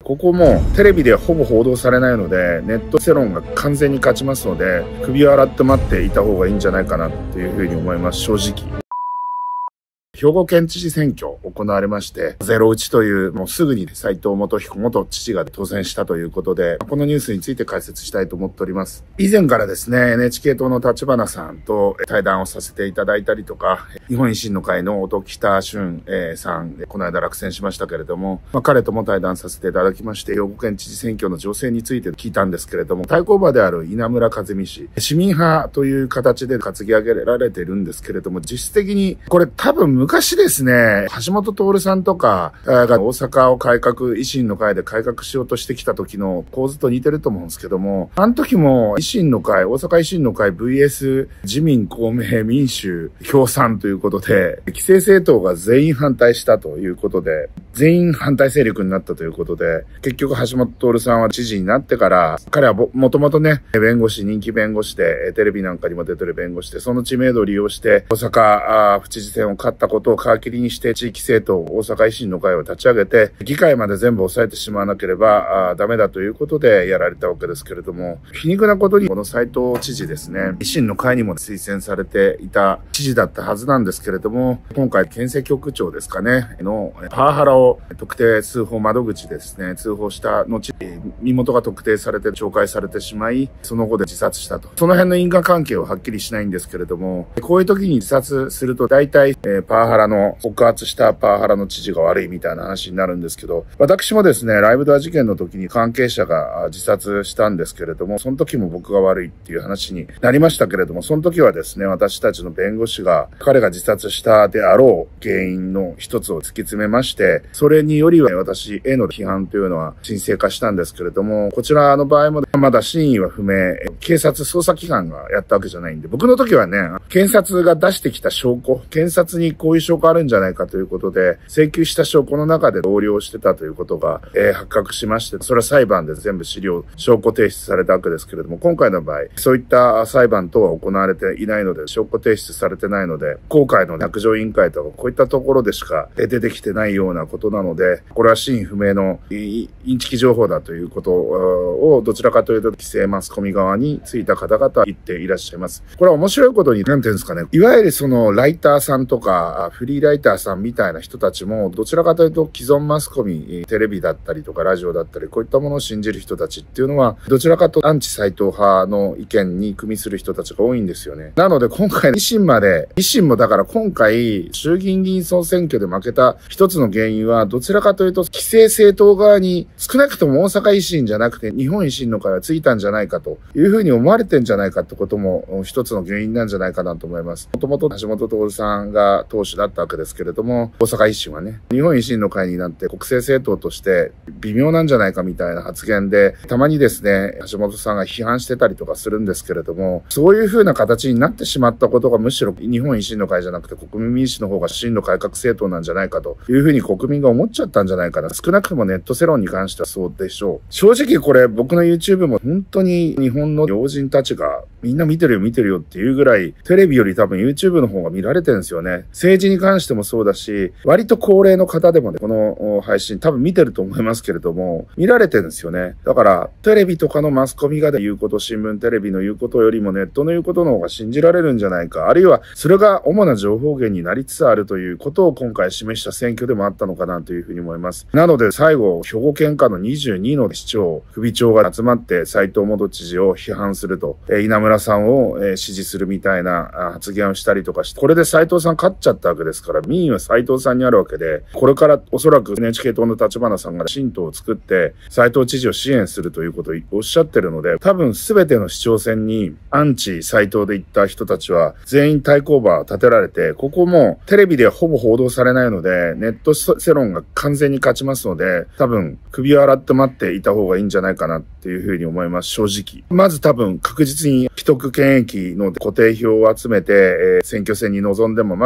ここもテレビでほぼ報道されないので、ネット世論が完全に勝ちますので、首を洗って待っていた方がいいんじゃないかなっていうふうに思います、正直。兵庫県知事選挙行われまして、01というもうすぐに斉藤元彦元知事が当選したということで、このニュースについて解説したいと思っております。以前からですね、NHK 党の立花さんと対談をさせていただいたりとか、日本維新の会の音喜多駿さん、この間落選しましたけれども、彼とも対談させていただきまして、兵庫県知事選挙の情勢について聞いたんですけれども、対抗馬である稲村和美氏、市民派という形で担ぎ上げられているんですけれども、実質的に、これ多分昔ですね、橋本徹さんとかが大阪を改革、維新の会で改革しようとしてきた時の構図と似てると思うんですけども、あの時も維新の会、大阪維新の会 VS 自民、公明、民主、共産ということで、既成政党が全員反対したということで、全員反対勢力になったということで、結局橋本徹さんは知事になってから、彼はもともとね、弁護士、人気弁護士で、テレビなんかにも出てる弁護士で、その知名度を利用して、大阪府知事選を勝ったことを皮切りにして地域政党大阪維新の会を立ち上げて、議会まで全部抑えてしまわなければダメだということでやられたわけですけれども、皮肉なことにこの斉藤知事ですね、維新の会にも推薦されていた知事だったはずなんですけれども、今回県政局長ですかね、のパワハラを特定通報窓口ですね、通報した後、身元が特定されて懲戒されてしまい、その後で自殺したと。その辺の因果関係ははっきりしないんですけれども、こういう時に自殺すると大体パワハラの告発したパワハラの知事が悪いみたいな話になるんですけど、私もですね、ライブドア事件の時に関係者が自殺したんですけれども、その時も僕が悪いっていう話になりましたけれども、その時はですね、私たちの弁護士が彼が自殺したであろう原因の一つを突き詰めまして、それによりは私への批判というのは沈静化したんですけれども、こちらの場合もまだ真意は不明、警察捜査機関がやったわけじゃないんで、僕の時はね、検察が出してきた証拠、検察にこういう証拠あるんじゃないかということで、請求した証拠の中で横領してたということが、発覚しまして、それは裁判で全部証拠提出されたわけですけれども、今回の場合、そういった裁判等は行われていないので、証拠提出されてないので、公開の約定委員会とかこういったところでしか出てきてないようなことなので、これは真意不明のインチキ情報だということを、どちらかというと、規制マスコミ側についた方々は言っていらっしゃいます。これは面白いことに、なんていうんですかね、いわゆるそのライターさんとか、フリーライターさんみたいな人たちも、どちらかというと既存マスコミ、テレビだったりとかラジオだったり、こういったものを信じる人たちっていうのは、どちらかとアンチ斉藤派の意見に組みする人たちが多いんですよね。なので今回維新もだから今回衆議院議員総選挙で負けた一つの原因は、どちらかというと既成政党側に少なくとも大阪維新じゃなくて日本維新の会はついたんじゃないかというふうに思われてんじゃないかってことも一つの原因なんじゃないかなと思います。もともと橋本徹さんが党首だったわけですけれども、大阪維新はね、日本維新の会になって国政政党として微妙なんじゃないかみたいな発言で、たまにですね、橋本さんが批判してたりとかするんですけれども、そういう風な形になってしまったことがむしろ日本維新の会じゃなくて国民民主の方が真の改革政党なんじゃないかという風に国民が思っちゃったんじゃないかな。少なくともネット世論に関してはそうでしょう。正直これ僕の YouTube も本当に日本の要人たちがみんな見てるよっていうぐらい、テレビより多分 YouTube の方が見られてるんですよね。政治に関してもそうだし、割と高齢の方でもね、この配信多分見てると思いますけれども、見られてるんですよね。だから、テレビとかのマスコミが言うこと、新聞テレビの言うことよりもネットの言うことの方が信じられるんじゃないか。あるいは、それが主な情報源になりつつあるということを今回示した選挙でもあったのかなというふうに思います。なので最後、兵庫県下の22の市長、首長が集まって斉藤元知事を批判すると、稲村さんを支持するみたいな発言をしたりとかして、これで斉藤さん勝っちゃったわけですから、民意は斉藤さんにあるわけで、これからおそらく NHK 党の立花さんが新党を作って斉藤知事を支援するということをおっしゃってるので、多分全ての市長選にアンチ斉藤で行った人たちは全員対抗馬を立てられて、ここもテレビでほぼ報道されないので、ネット世論が完全に勝ちますので、多分首を洗って待っていた方がいいんじゃないかなっていうふうに思います、正直。まず多分確実に既得権益の固定票を集めて、選挙戦に臨んでもまず確実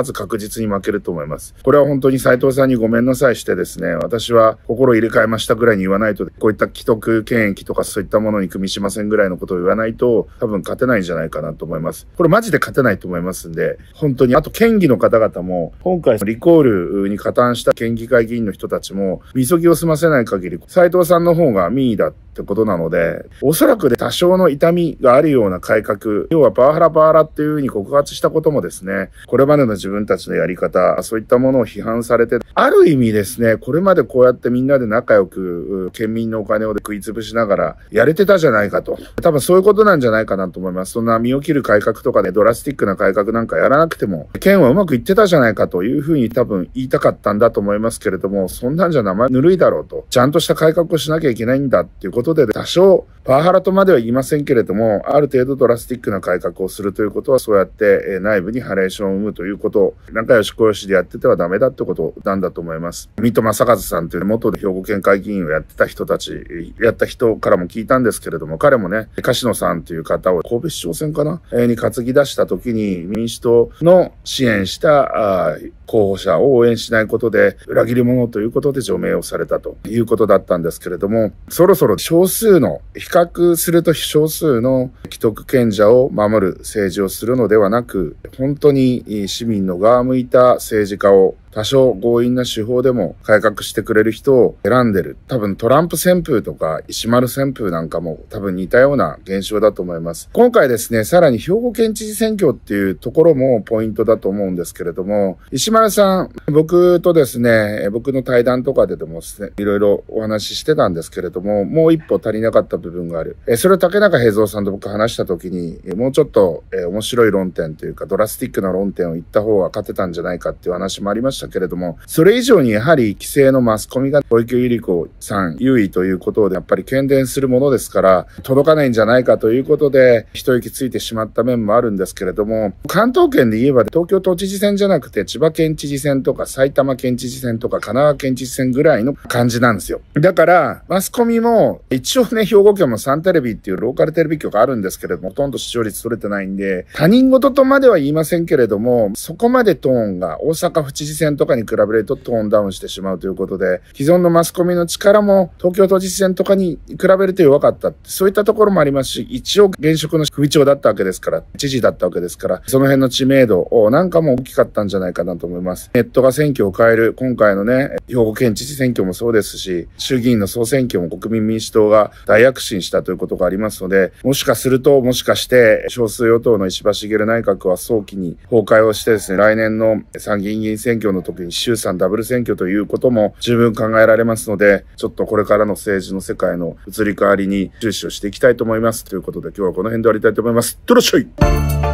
実に負けると思います。これは本当に斉藤さんにごめんなさいしてですね、私は心入れ替えましたぐらいに言わないと、こういった既得権益とかそういったものに組みしませんぐらいのことを言わないと、多分勝てないんじゃないかなと思います。これマジで勝てないと思いますんで、本当に、あと県議の方々も、今回リコールに加担した県議会議員の人たちも、みそぎを済ませない限り、斉藤さんの方が民意だってことなので、おそらく多少の痛みがあるような改革、要はパワハラパワハラっていう風に告発したこともですね、これまでの自分たちのやり方、そういったものを批判されて、ある意味ですね、これまでこうやってみんなで仲良く、県民のお金を食いつぶしながらやれてたじゃないかと。多分そういうことなんじゃないかなと思います。そんな身を切る改革とかね、ドラスティックな改革なんかやらなくても、県はうまくいってたじゃないかという風に多分言いたかったんだと思いますけれども、そんなんじゃ生ぬるいだろうと。ちゃんとした改革をしなきゃいけないんだっていうことで、多少、パワハラとまでは言いませんけれども、ある程度ドラスティックな改革をするということは、そうやって内部にハレーションを生むということを、仲良し小良しでやっててはダメだってことなんだと思います。水戸正和さんという元兵庫県会議員をやってた人たち、やった人からも聞いたんですけれども、彼もね、樫野さんという方を神戸市長選かなに担ぎ出した時に民主党の支援した候補者を応援しないことで裏切り者ということで除名をされたということだったんですけれども、そろそろ少数の、比較すると少数の既得権者を守る政治をするのではなく、本当に市民の側向いた政治家を多少強引な手法でも改革してくれる人を選んでる。多分トランプ旋風とか石丸旋風なんかも多分似たような現象だと思います。今回ですね、さらに兵庫県知事選挙っていうところもポイントだと思うんですけれども、石丸さん、僕とですね、僕の対談とかでもですね、いろいろお話ししてたんですけれども、もう一歩足りなかった部分がある。それを竹中平蔵さんと僕話した時に、もうちょっと面白い論点というかドラスティックな論点を言った方が勝てたんじゃないかっていう話もありましたけれども、それ以上にやはり規制のマスコミが小池百合子さん優位ということでやっぱり喧伝するものですから届かないんじゃないかということで一息ついてしまった面もあるんですけれども、関東圏で言えば東京都知事選じゃなくて千葉県知事選とか埼玉県知事選とか神奈川県知事選ぐらいの感じなんですよ。だからマスコミも一応ね、兵庫県もサンテレビっていうローカルテレビ局あるんですけれども、ほとんど視聴率取れてないんで他人事とまでは言いませんけれども、そこまでトーンが大阪府知事選とかに比べるとトーンダウンしてしまうということで、既存のマスコミの力も東京都知事選とかに比べると弱かった。そういったところもありますし、一応現職の首長だったわけですから、知事だったわけですから、その辺の知名度なんかも大きかったんじゃないかなと思います。ネットが選挙を変える、今回のね、兵庫県知事選挙もそうですし、衆議院の総選挙も国民民主党が大躍進したということがありますので、もしかして少数与党の石破茂内閣は早期に崩壊をしてですね、来年の参議院議員選挙の時に衆参ダブル選挙ということも十分考えられますので、ちょっとこれからの政治の世界の移り変わりに注視をしていきたいと思います。ということで今日はこの辺で終わりたいと思います。いってらっしゃい。